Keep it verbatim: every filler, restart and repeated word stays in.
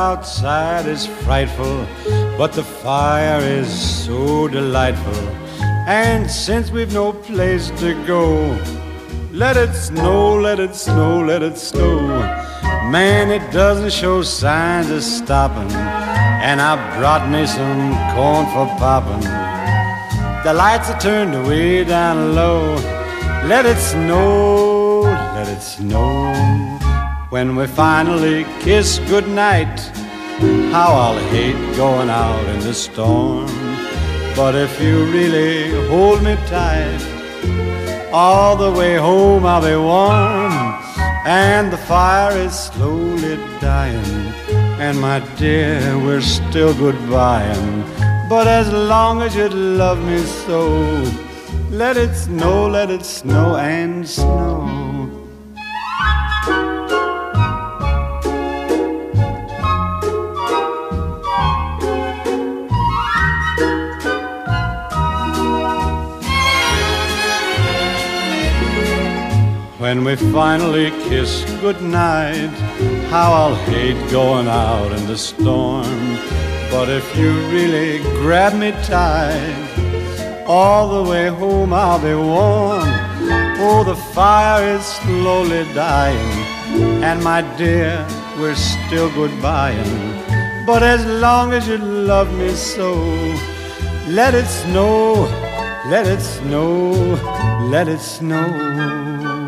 outside is frightful, but the fire is so delightful. And since we've no place to go, let it snow, let it snow, let it snow. Man, it doesn't show signs of stopping, and I brought me some corn for popping. The lights are turned way down low. Let it snow, let it snow. When we finally kiss goodnight, how I'll hate going out in the storm. But if you really hold me tight, all the way home I'll be warm. And the fire is slowly dying, and my dear, we're still goodbying. But as long as you love me so, let it snow, let it snow and snow. When we finally kiss goodnight, how I'll hate going out in the storm. But if you really grab me tight, all the way home I'll be warm. Oh, the fire is slowly dying, and my dear, we're still goodbying. But as long as you love me so, let it snow, let it snow, let it snow.